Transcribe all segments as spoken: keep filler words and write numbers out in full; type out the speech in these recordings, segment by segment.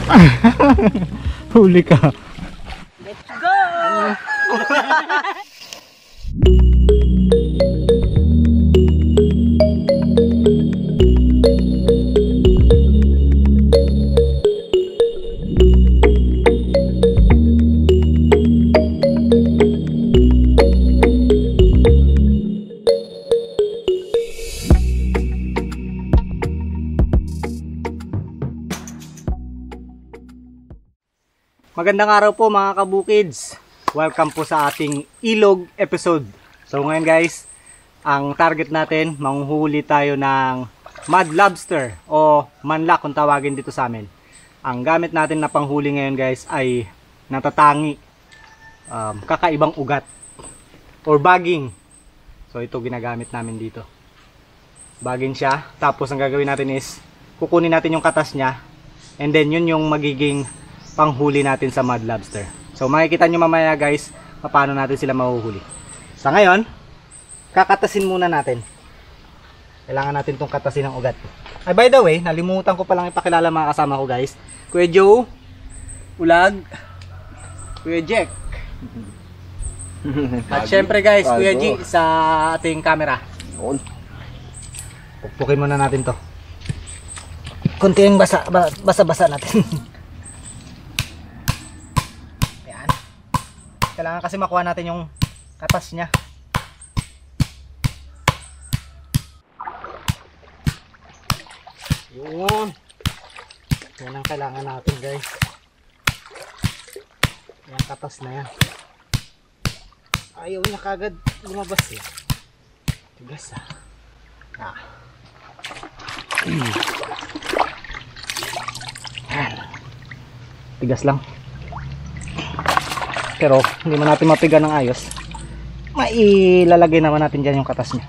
Huli ka. Let's go! Magandang araw po mga kabukids. Welcome po sa ating ilog episode. So ngayon guys, ang target natin, manghuhuli tayo ng mud lobster o manla kung tawagin dito sa amin. Ang gamit natin na panghuli ngayon guys ay natatangi, um, kakaibang ugat or bagging. So ito ginagamit namin dito. Bagging siya, tapos ang gagawin natin is kukunin natin yung katas niya and then yun yung magiging panghuli natin sa mud lobster. So makikita nyo mamaya guys paano natin sila mahuhuli. Sa ngayon, kakatasin muna natin. Kailangan natin tong katasin ng ugat. Ay, by the way, nalimutan ko palang ipakilala mga kasama ko guys. Kuya Joe, Ulag, Kuya Jack. At syempre guys, Kuya G sa ating camera. Pukpukin muna natin to. Kunting basa, basa-basa natin. Kailangan kasi makuha natin yung katas niya. Yun. Yan ang kailangan natin guys. Yung katas na yan. Ayaw niya kagad lumabas eh. Tigas ah. Ah. Tigas lang. Pero hindi man natin mapiga ng ayos, mailalagay naman natin dyan yung katas niya.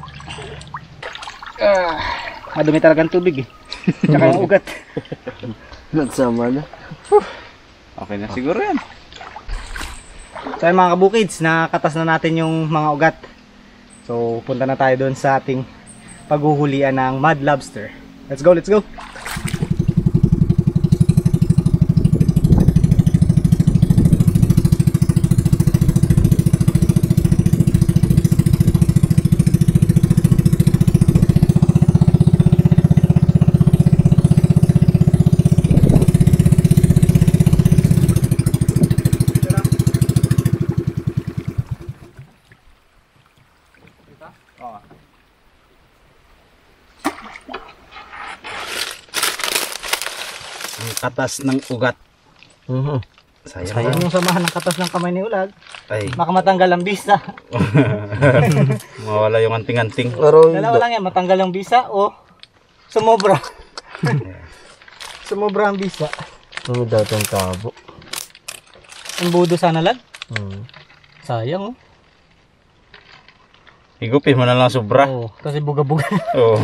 Ah, madumi talagang tubig eh. Tsaka yung ugat. Nagsama na. Okay na siguro yan. So yung mga kabukids, nakatas na natin yung mga ugat. So punta na tayo doon sa ating paghuhulian ng mud lobster. Let's go, let's go! Katas ng ugat. Uh-huh. Sayang, Sayang yung samahan ng katas ng kamay ni Ulag. Ay. Baka matanggal ang bisa. Mawala yung anting-anting. Dalawa lang yan, matanggal ang bisa o sumobra. Sumobra ang bisa. Ano dati ang tabo? Ang budo sana Lag. Hmm. Sayang oh. Higupin mo na lang sobra. Oo, kasi buga-buga. Oo.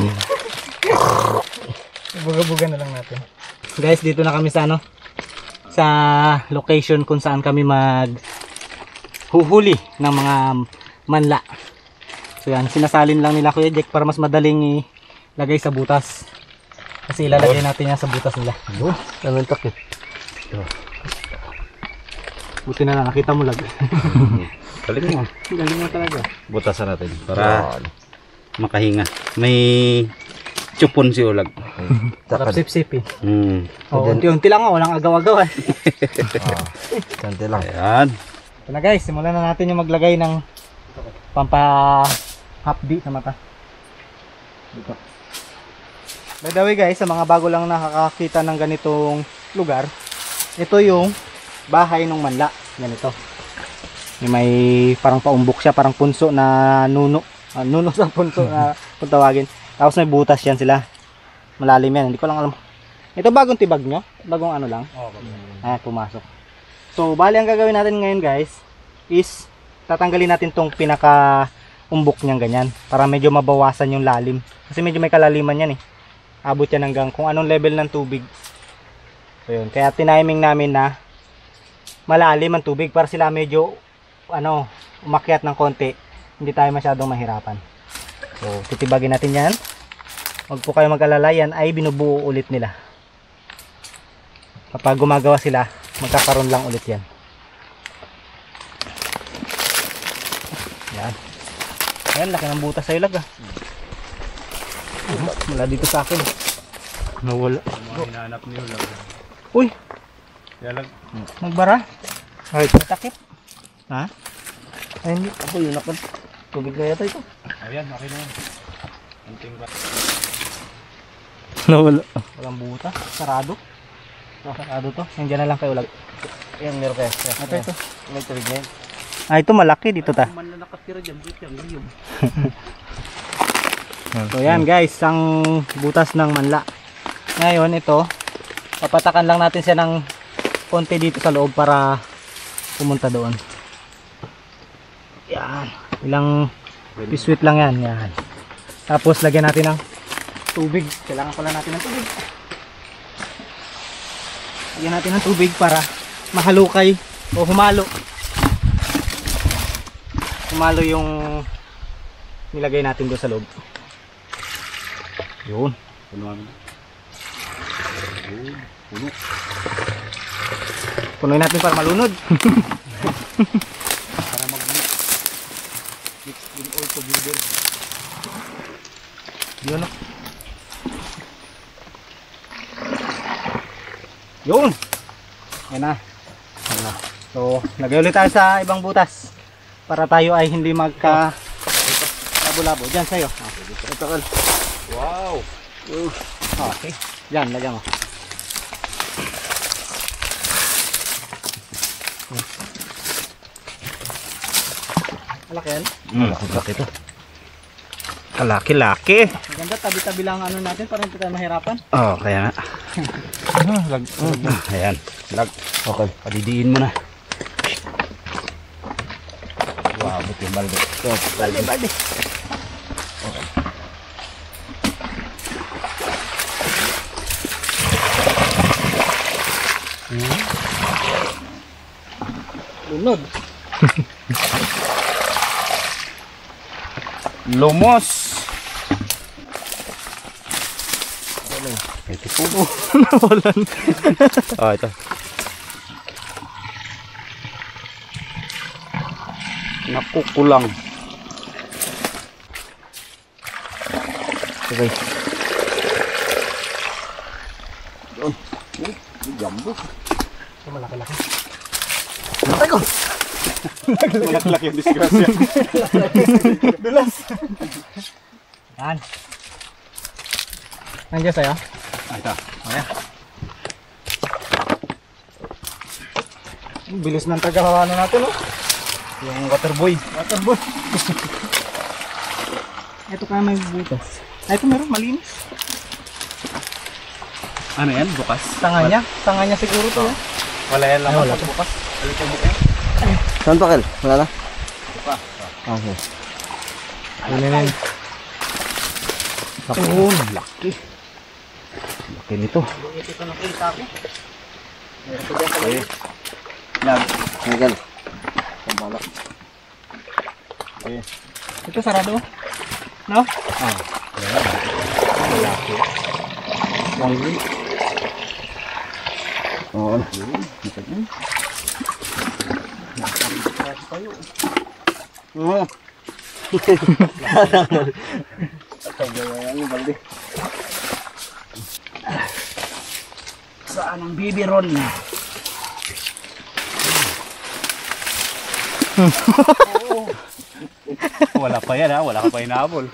Buga-buga na lang natin. Guys, dito na kami sa ano, sa location kung saan kami mag huhuli ng mga manla. So yan, sinasalin lang nila Kuya Jack para mas madaling ilagay sa butas. Kasi ilalagay natin yan sa butas nila. Yun, Anong takip? buti na lang, nakita mo Lag. Galing mo. Galing mo talaga. Butasan natin para makahinga. May chupon si Ulag. Sarap sip-sip eh. Hmm. Oh, unti-unti lang oh, walang agaw-agaw eh. Unti lang. Ayan. Ito na guys, simulan na natin yung maglagay ng pampa-hapdi sa mata. Dito. By the way guys, sa mga bago lang nakakakita ng ganitong lugar, ito yung bahay ng manla. Ganito. May parang paumbok siya, parang punso na nuno. Ah, nuno sa punso na kung tawagin. Tapos may butas yan sila. Malalim yan, hindi ko lang alam. Ito bagong tibag nyo? Bagong ano lang? Oo, bagong. Ah, pumasok. So, bali ang gagawin natin ngayon guys is tatanggalin natin tong pinaka umbok niyang ganyan para medyo mabawasan yung lalim. Kasi medyo may kalaliman yan eh. Abot yan hanggang kung anong level ng tubig. So, yun. Kaya tiniming namin na malalim ang tubig para sila medyo ano, umakyat ng konti. Hindi tayo masyadong mahirapan. So, titibagin natin yan. Huwag po kayo mag-alala, yan ay binubuo ulit nila. Kapag gumagawa sila, magkakaroon lang ulit yan. Yan. Ayan, laki ng butas sa ilag ah. Uh, wala dito sa akin. Nawala. Hinahanap niyo lang. Uy! Yalag. Nagbara? Ay, matakip. Ha? Ay, hindi. Ako yun ako. Tubig na yata ito. Ayan, okay na yan. Anting ba? Nawala. Walang butas. Sarado. Sarado to. Nandiyan na lang kayo ulag. Yan, meron kaya. Ito, ito. May tubig na yan. Ah, ito malaki dito ta. Man na nakatira dyan, dito yan, ngayon. So yan guys, ang butas ng manla. Ngayon ito, papatakan lang natin siya ng konti dito sa loob para pumunta doon. Yan. Ilang piswit lang yan. Yan. Tapos lagyan natin ng tubig. Kailangan pala natin ng tubig. Lagyan natin ng tubig para mahalukay o humalo. Humalo yung nilagay natin doon sa loob. Yun. Puno namin. Puno. Punuin natin para malunod. Para mag-mix. Mix in all together. Yun o. Yun. Yan na. Yan na. So, lagay ulit tayo sa ibang butas. Para tayo ay hindi magka labo-labo. Diyan sa'yo. Okay. Ito kal. Wow! Okay. Diyan, lagyan mo. Malaki yan. Mm, laki ito. Kalaki-laki. Maganda, tabi-tabi lang ano natin para hindi tayo mahirapan. Oh, kaya nga. Lag. Ah, ayan. Lag. Okay. Padidiin mo na. Wow, buti yung balde. So, Balde, balde. Hmm. Lunod. Lumos. Ito po. Nawalan. Oh, ito. Nakukulang. Okay. Doon. Oh, jumbo. Ito malaki-laki. Patay ko! Malaki-laki yung disgrasya. Dulas. Yan. Nandiyan sa'yo? Ah, ito. Ayan. Bilis ng tagahawanan natin, oh. Yung waterboy. Waterboy. Ito kaya may butas. Ay, ito meron, malinis. Ano yan? Bukas? Tanga niya. Tanga niya siguro to. Wala yan lang. Ay, wala to. Bukas. Balik yung bukas. Saan pa, Kel? Wala na? Bukas. Okay. Ano na yun? Oh, laki. Laki nito. Ito nakita ko. Okay. Lag. Hey, Kel. Pambalak. Okay. Ito sarado. No? Ah. Laki. Laki. Oo. Oo. Saan ang bibiron? Wala pa yan ha, wala ka pa inaabol.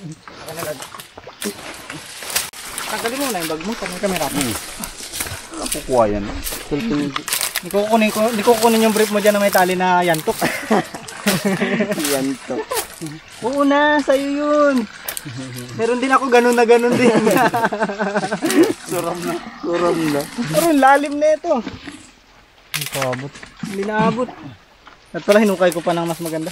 Tagalin mo na yung bag mo. Kami kamera. Hmm. Wala kukuha yan. Hindi ko kukunin, ko, hindi ko kukunin yung brief mo dyan na may tali na yantok. Yan to. Oo na, sa'yo yun. Meron din ako ganun na ganun din. Suram na. Suram na. Pero lalim na ito. Hindi ko abot. Hindi naabot. At pala hinukay ko pa ng mas maganda.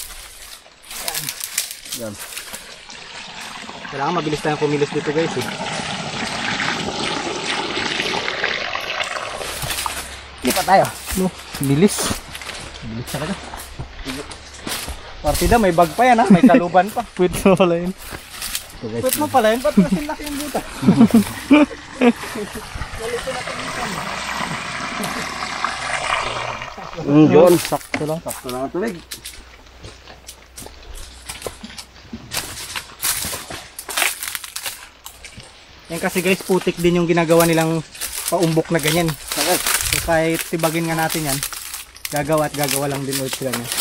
Yan. Kailangan mabilis tayong kumilos dito guys eh. Lipat tayo. No, bilis. Bilis talaga. Partida may bag pa yan ha, may kaluban pa. Pwede mo pala yun. Pwede mo pala yun, ba't kasi laki yung buta? Galito natin yung Mm, yun. Sakto lang. Sakto lang ang tubig. Yan kasi guys, putik din yung ginagawa nilang paumbok na ganyan. Sakit. So kahit tibagin nga natin yan, gagawa at gagawa lang din ulit sila niya.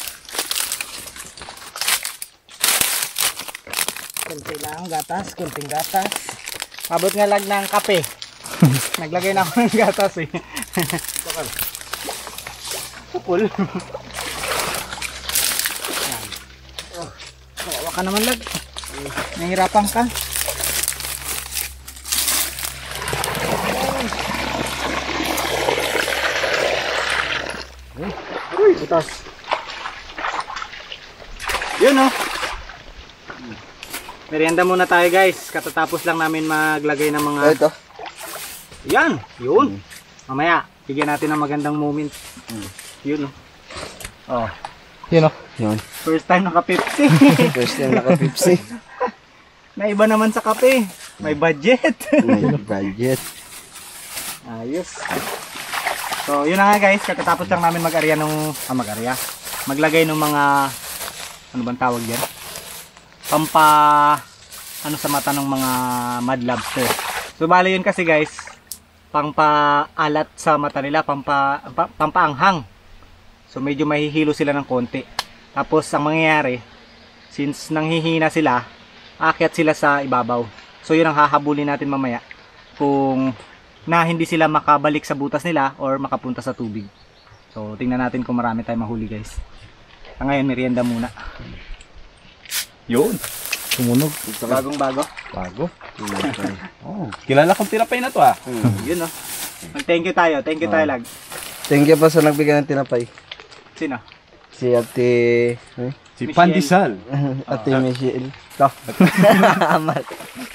Kunti lang gatas, kunting gatas. Abot nga lang ng kape. Naglagay na ako ng gatas eh. Bakal. Kupol. Yan. Oh, kawawa ka naman lag. Nahihirapan ka. Uy, butas. Yun oh. Merienda muna tayo guys. Katatapos lang namin maglagay ng mga... Ito. Yan, yun. Mamaya, bigyan natin ng magandang moment. Yun oh. Oh. Yun oh. Yun. First time naka-Pepsi. First time naka-Pepsi. Naiba naman sa kape. May budget. May budget. Ayos. So, yun na nga guys. Katatapos lang namin mag-arya nung... Ah, mag-arya. Maglagay ng mga... Ano bang tawag yan? Pampa... Ano sa mata ng mga mud lobster. So, bali yun kasi guys. Pampa-alat sa mata nila. Pampa... Pa, pampaanghang. So, medyo mahihilo sila ng konti. Tapos, ang mangyayari, since nanghihina sila, aakyat sila sa ibabaw. So, yun ang hahabulin natin mamaya. Kung na hindi sila makabalik sa butas nila or makapunta sa tubig. So, tingnan natin kung marami tayong mahuli guys. Sa ngayon, merienda muna. Yun. Tumunog. Bagong bago. Bago. Oh, kilala kong tinapay na to ah. Hmm. Yun oh. Mag-thank you tayo. Thank you tayo lag. Thank you pa sa nagbigay ng tinapay. Sino? Si Ate... Eh? Si Michelle. Pandesal. Ate Michelle. Ito. Amal.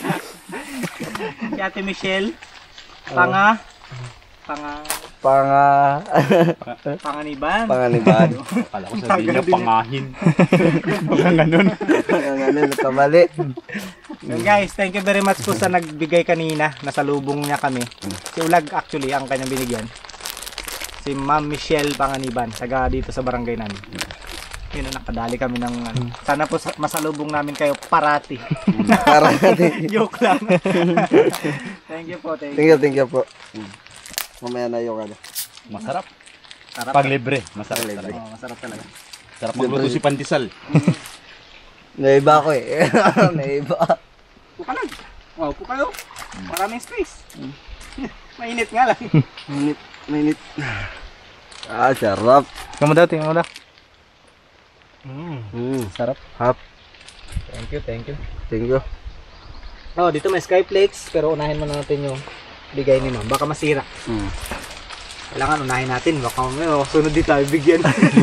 Si Ate Michelle. Panga. Panga. Panga... Panganiban. Panganiban. Akala ko sabihin niya pangahin. Baka ganun. Panganiban. Nakamali. Yun guys, thank you very much po sa nagbigay kanina. Nasa lubong niya kami. Si Ulag actually ang kanyang binigyan. Si Ma'am Michelle Panganiban, taga dito sa barangay namin. Yun, nakadali kami ng ano. Sana po sa- masalubong namin kayo parati. Para natin. Joke lang. Thank you po, thank you. Thank you, thank you po. Mamaya na yung ano. Masarap. Sarap. Pag libre, masarap Libre. talaga. Oh, masarap talaga. Sarap magluto si Pandesal. Naiba ko eh. Naiba. Puka lang. Wow, puka lang. Maraming space. Mainit nga lang. Mainit. Mainit. Ah, sarap. Kamu daw, tingnan mo daw. Mm. Sarap. Hap. Thank you, thank you. Thank you. Oh, dito may skyflakes, pero unahin muna natin yung bigay ni Ma'am. Baka masira. Mm. Kailangan unahin natin. Baka may oh, sunod dito tayo bigyan.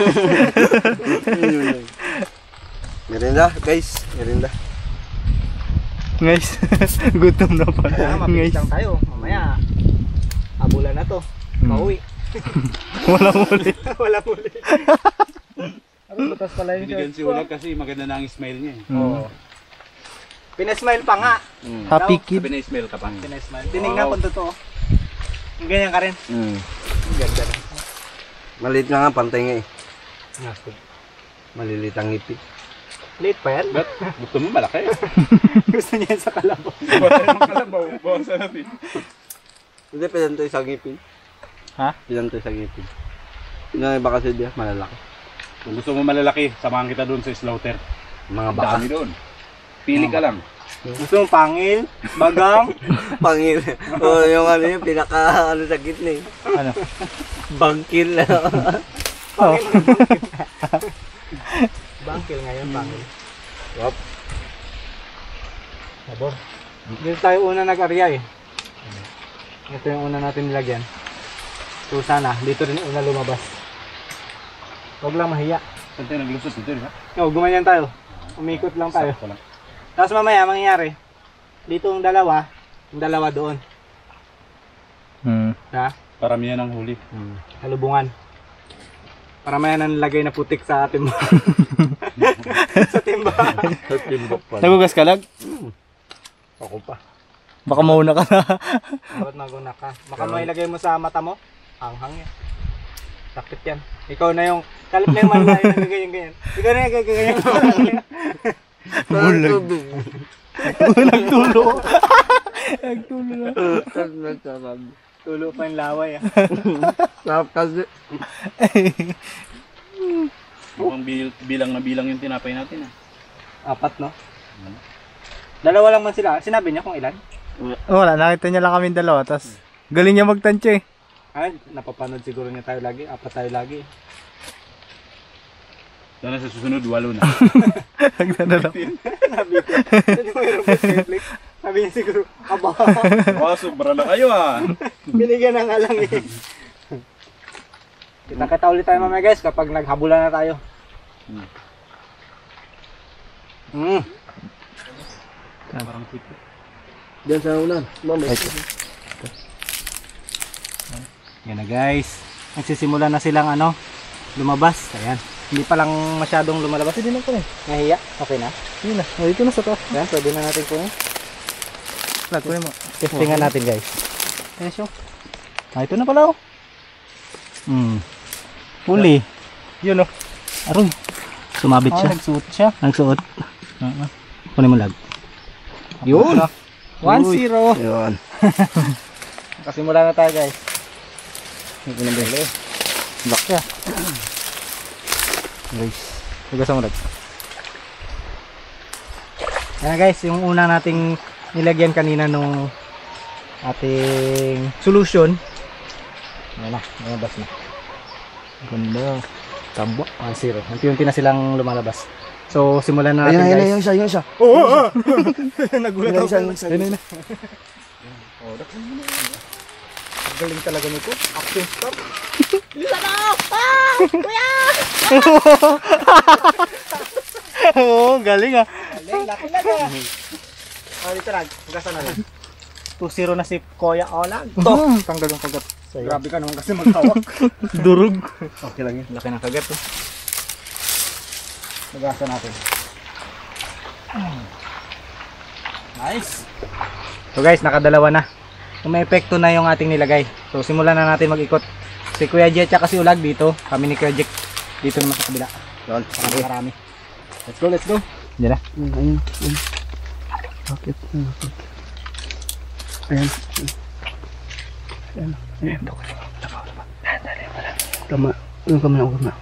Merinda, guys. Merinda. Guys, gutom na pala. Kaya mabilis lang tayo. Mamaya, abulan na to. Pauwi. Walang muli. Walang muli. Ano, butas pala yung Binigyan shirt si ko. Ulag kasi maganda na ang smile niya eh. Oo. Pinesmile pa nga. Mm. Happy Sabi na smile ka pa. Pinesmile. Tinignan ko totoo. Yung ganyan ka rin. Mm. Ang ganda rin. Maliit nga nga, pantay nga eh. Maliliit ang ngipin. Late pa yan? Ba't gusto mo malaki? Gusto niya yan sa kalabaw. Bawasan ang kalabaw. Bawasan natin. Hindi, pinantoy sa ngipin. Ha? Pinantoy sa ngipin. Yung iba kasi diya, malalaki. Kung gusto mo malalaki, samahan kita doon sa slaughter. Mga baka. Dami doon. Pili ka lang. Gusto mong pangil, bagang, Pangil. O yung ano yung pinaka ano sa gitna eh. ano? Bangkil. Pangil. Bangkil ngayon, pangil. Wap. Sabor. Dito tayo una nag-arya eh. Ito yung una natin nilagyan. So sana, dito rin una lumabas. Huwag lang mahiya. Saan tayo naglusot dito, di ba? O, gumanyan tayo. Umikot lang tayo. Sakto lang. Tapos mamaya, mangyayari, dito yung dalawa, yung dalawa doon. Hmm. Ha? Paramihan ang huli. Halubungan. Para may nanlagay na putik sa timba. Sa timba. Sa timbok pa. Nagugas ka lag? Ako pa. Baka mauna ka na. Dapat maguna ka. Baka may ilagay mo sa mata mo. Hanghang yan. Takip yan. Ikaw na yung, kalip na yung manla yung nagaganyan-ganyan. Ikaw na yung nagaganyan. Bulag. Nagtulo. Nagtulo na. Sarap. Tulo pa yung laway ah. Sarap kasi. Mukhang bil- bilang na bilang yung tinapay natin ah. Apat no? Dalawa lang man sila. Sinabi niya kung ilan? Wala, nakita niya lang kami dalawa. Tapos, galing niya magtansya eh. Ay, napapanood siguro niya tayo lagi. Apat tayo lagi. Sana sa susunod, walo na. Nagdadala. Sabi ko, hindi mo yung robot Netflix. Sabi niya siguro, aba, Wow, sobra na kayo ah. binigyan na nga lang eh. Kita-kita ulit tayo mamaya guys kapag naghabulan na tayo. Hmm. Hmm. Parang tipo. Diyan sa ulan. Mama. Yan na guys. Nagsisimula na silang ano, lumabas. Ayan. Hindi pa lang masyadong lumalabas. Hindi na po eh. Nahiya. Okay na. Yun na, oh, ito na sa to. Ayan, pwede na natin kunin. Lahat ko mo. Testingan natin guys. Ayan siya. Ah, ito na pala oh. Hmm. Huli. Yun oh. Aroy. Sumabit Ah, siya. nagsuot siya. Nagsuot. Uh-huh. Kunin mo lag. Yun. one zero. Yun. Kasimula na tayo guys. Ito na bele. Lock siya. Guys. Hugasan mo lag. Yan guys, yung una nating nilagyan kanina nung ating solution. Yan na, lumabas na. Ganda. Tabo. one zero. Unti-unti na silang lumalabas. So, simulan na natin Ayun, ayun, guys. ayun siya, ayun siya. Oo! Oh, oh, nagulat Ayun ako. siya, ayun siya. Ayun, ayun. Oh, dak- Ang galing talaga nito. Action star. Oo, galing ah. Galing, laki na ka. Oh, dito lang. Hugasan natin. two zero na si Kuya Olag. To! Tanggal yung kagat. Grabe ka naman kasi maghawak. Durog. Okay lang yun. Laki ng kagat oh. Hugasan natin. Nice! So guys, nakadalawa na. So, may epekto na yung ating nilagay. So simulan na natin mag-ikot. Si Kuya Jet at si Ulag dito. Kami ni Kuya Jet dito naman sa kabila. Yun. Marami marami. Let's go, let's go. Diyan na. Ayun, ayun. ayun. Bakit? Ayun, bakit? Ayan. Ayan. Ayan. Tama. Ayun kami na una.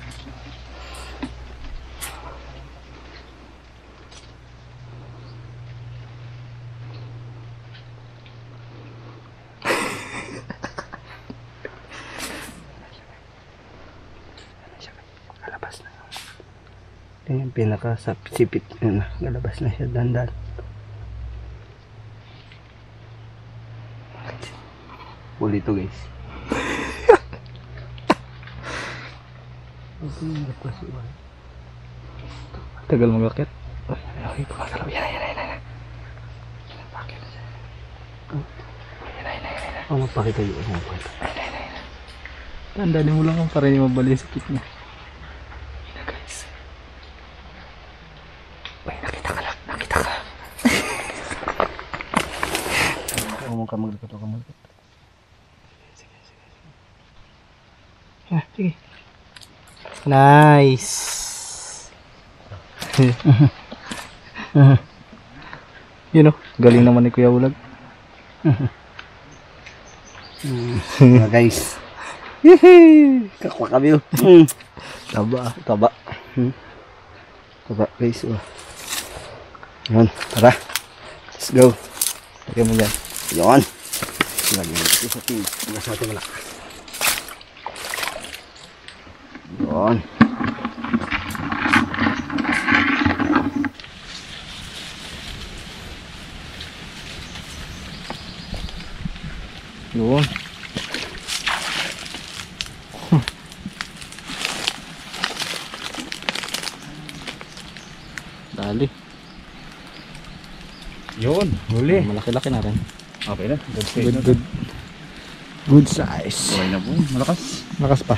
Lalabas na yun. Yan yung pinaka sa sipit. Yan na. Lalabas na siya. Dandan. Huli ito guys. Tagal magakit. Okay, kumagalaw. Yan, yan, yan, yan. Bakit? Yan, yan, yan, yan. Oh, magpakita yun. Magpakita. Yan, yan, yan. Tandaan mo lang kung para yung mabali sa kit niya. Yan na guys. Uy, nakita ka lang. Nakita ka. Huwag ka maglikot. Huwag ka maglikot. Sige, sige. Ah, sige. Nice. Yun oh, galing naman ni Kuya Ulag. Mga guys. Yehey! Kakwa kami yun. Taba. Taba. Hmm. Taba guys. Oh. Yan. Tara. Let's go. Lagyan mo dyan. Yan. Lagyan mo ito sa ting. Tingnan natin wala. Yan. Yun. Dali. Yun, huli. Malaki-laki na rin. Okay na. Good size Good, na. good. Good size. Okay na po. Malakas. Lakas pa.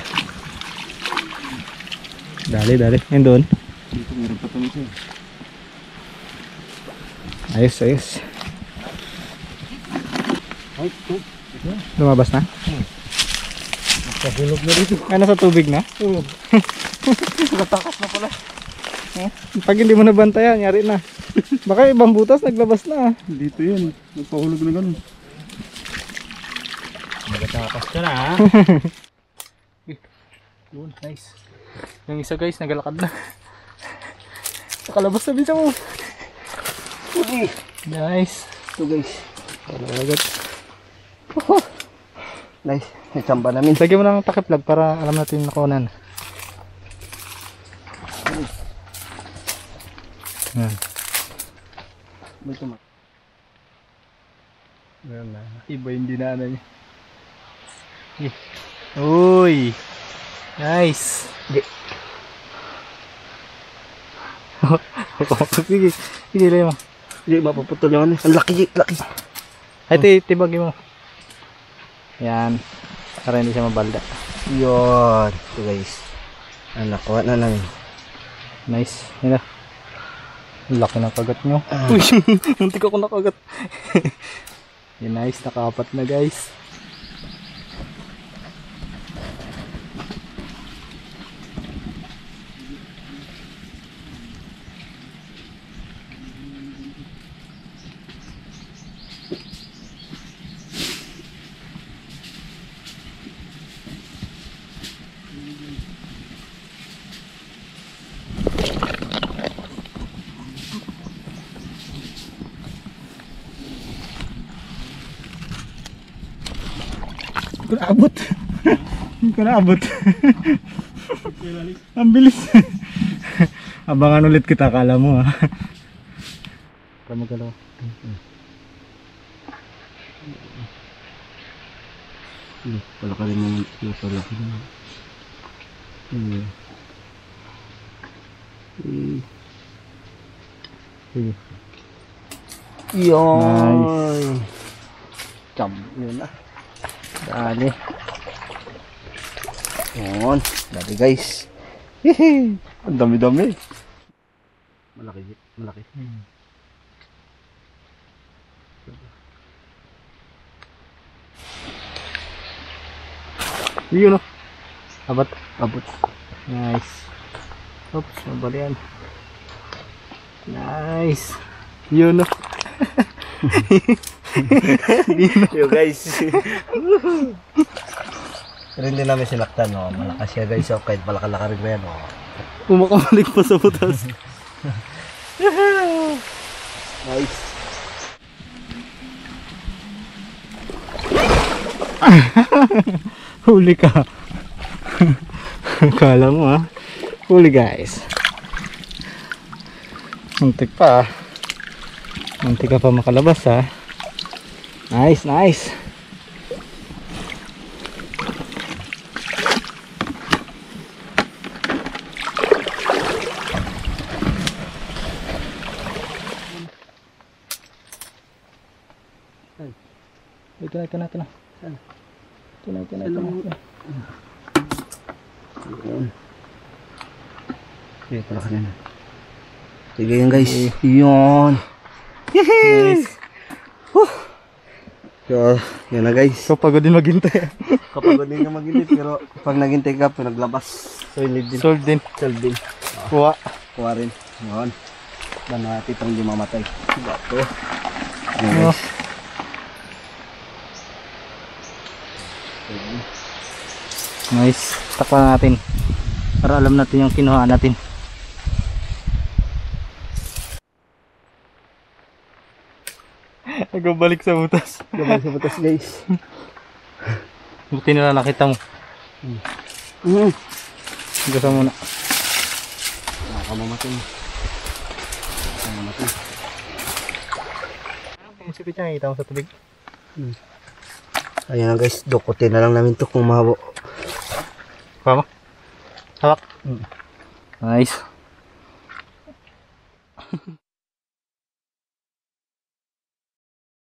Dali, dali. Yan doon. Dito meron pa ito. Ayos, ayos. Ay, ito. Lumabas na? Nahulog na dito. Ano sa tubig na? Oo. Natakas na pala. Eh, pag hindi mo nabantayan, yari na. Baka ibang butas naglabas na. Dito yun. Nagpahulog na ganun. Nagatakas ka na ha. Yun, nice. Yung isa guys, nagalakad na. Nakalabas na bisa mo. Uli. Nice. Ito guys. Ano agad. Oh, nice. May tsamba namin. Lagyan mo ng takip-lag para alam natin yung nakunan. Yan. May tumak. Yan na. Iba yung dinaanan niya. Eh. Uy. Nice. Di. Sige. Sige lang mo. Hindi mapaputol yung ano. Ang laki, laki. Ay, ti tibagin mo. Yan. Para hindi siya mabalda. Yun. Ito guys. Ang nakuha na namin. Nice. Yan na. Ang laki ng kagat nyo. Uy, muntik ako nakagat. Yan, nice. Nakaapat na guys. Hindi ko naabot. Hindi ko naabot. Ang bilis. Abangan ulit kita, akala mo ha. Para magalaw. Wala ka rin naman. Wala ka rin naman. Sige. Yun. Nice. Cham. Yun na. Dali. Yun. Dali guys. Hehe. Ang dami-dami. Malaki. Malaki. Hmm. Yun o. Abot. Abot. Nice. Oops, nabali yan. Nice. Yun o. Yo guys. Pero hindi namin sinaktan, no? Malakas siya guys, oh. Kahit malaka-laka rin ba yan, oh. Pumakabalik pa sa butas. Nice. Huli ka. Kala mo ha. Huli guys. Muntik pa. Muntik ka pa makalabas ha. Nice, nice. Ito na, ito na, ito na. Ito na, ito na, ito na. Okay, pala ka na. Sige yan guys. Yun. Nice. So, yun na guys. So, pagod din maghintay. Kapag hindi ka maginit, pero pag naghintay ka, pinaglabas. Solid din. Sold din. Solid din. Kuha. Kuha rin. Yun. Dan natin itong di mamatay. Bato. Yun Oh. guys. Nice. Takpan natin. Para alam natin yung kinuha natin. Nagbalik sa butas. Gabay sa batas guys. Buti na lang nakita mo. Mm. Gasa muna. Nakamamatay. Nakamamatay. Yung sipit niya nakita mo sa tubig. Ayan na guys. Dukutin na lang namin to kung mahabo. Kuha mo. Hawak. Nice.